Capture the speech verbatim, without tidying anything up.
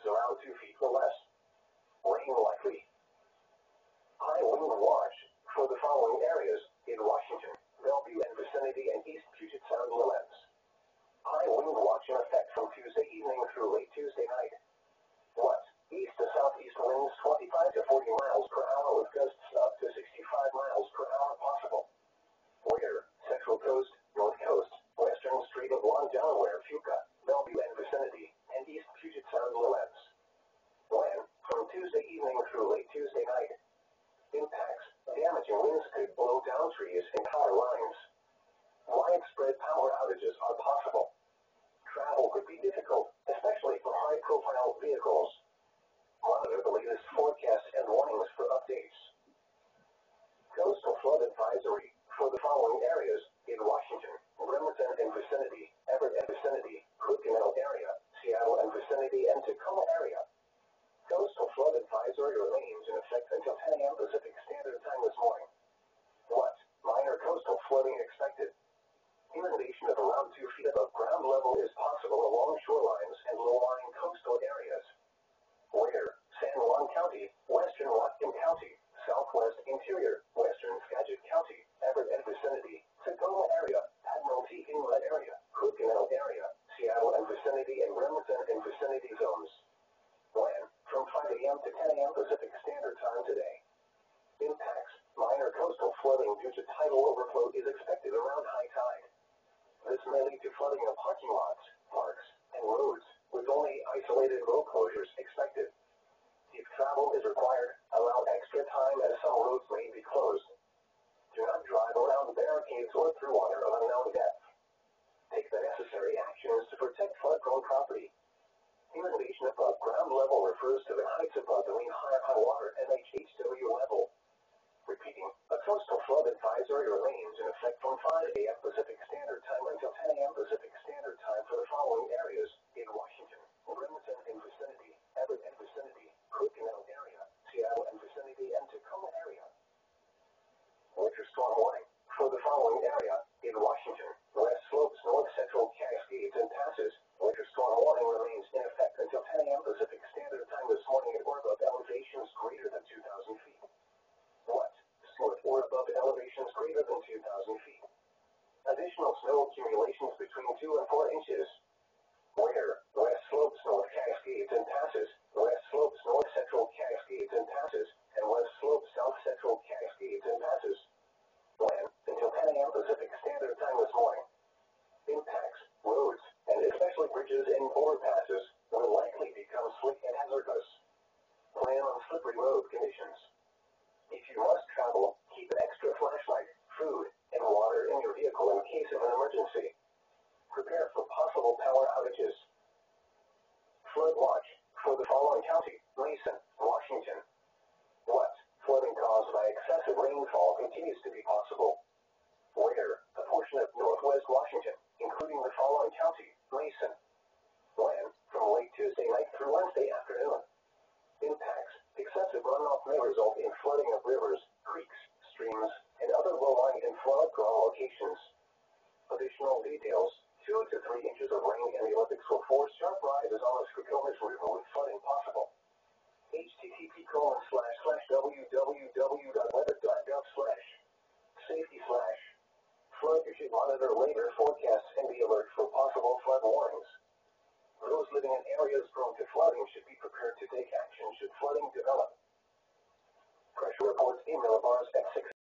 around two feet or less. Rain likely. High wind watch for the following areas in Washington, Bellevue and vicinity, and East Puget Sound Lowlands. High wind watch in effect from Tuesday evening through late Tuesday night. What? East to southeast winds twenty-five to forty miles per hour with gusts up to sixty-five miles per hour possible. Where? Central Coast, North Coast, Western Strait of Long Delaware, Fuca, Bellevue and vicinity, and East Puget Sound Lowlands. When? From Tuesday evening through late Tuesday night. Impacts. Damaging winds could blow down trees and power lines. Widespread power outages are possible. Travel could be difficult, especially for high-profile vehicles. Monitor the latest forecasts and warnings for updates. Coastal flood advisory for the following areas in Washington, Bremerton and vicinity, Everett and vicinity, Cookeville area, Seattle and vicinity, and Tacoma area. Coastal flood advisory remains in effect until ten a m Pacific Standard Time this morning. What? Minor coastal flooding expected. Inundation of around two feet above ground level is possible along shorelines and low-lying coastal areas. Where? San Juan County, Western Whatcom County, Southwest Interior, Western Skagit County, Everett and vicinity, Tacoma area, Admiralty Inlet area, Cookeville area, Seattle and vicinity, and Bremerton and vicinity zones. When? From five a m to ten a m Pacific Standard Time today. Impacts. Minor coastal flooding due to tidal overflow is expected around high tide. This may lead to flooding of parking lots, parks, and roads, with only isolated road closures expected. If travel is required, allow extra time as some roads may be closed. Do not drive around barricades or through water of unknown depth. Take the necessary actions to protect flood-prone property. Inundation above ground level refers to the heights above the mean high high water M H H W level. Repeating, a coastal flood advisory remains in effect from five a m Pacific Standard Time until ten a m Pacific Standard Time for the following areas in Washington, Bremerton and vicinity, Everett and vicinity, Cookeville area, Seattle and vicinity, and Tacoma area. Winter storm warning for the following area in Washington, West Slopes, North Central Cascades and Passes. Winter storm warning remains in effect until ten a m Pacific Standard Time this morning at or above elevations greater than two thousand feet. What? Slope or above elevations greater than two thousand feet. Additional snow accumulations between two and four inches. Where? West Slopes, North Cascades and Passes, West Slopes, North Central Cascades and Passes, and West Slopes, South Central Cascades and Passes. When? Until ten a m Pacific Standard Time this morning. Impacts. Roads, and especially bridges and overpasses, will likely become slick and hazardous. Plan on slippery road conditions. If you must travel, keep an extra flashlight, food, and water in your vehicle in case of an emergency. Prepare for possible power outages. Flood watch for the following county, Mason, Washington. What? Flooding caused by excessive rainfall continues to be possible. Where? A portion of northwest Washington, including the following county, Mason. When? From late Tuesday night through Wednesday afternoon. Impacts. Excessive runoff may result in flooding of rivers, creeks, streams, and other low-lying and flood-prone locations. Additional details. Two to three inches of rain in the Olympics will force sharp rises on the Skokomish River with flooding possible. http colon slash slash www.weather.gov slash safety slash flood. You should monitor later forecasts and be alert for possible flood warnings. Those living in areas prone to flooding should be prepared to take action should flooding develop. Pressure reports in millibars at six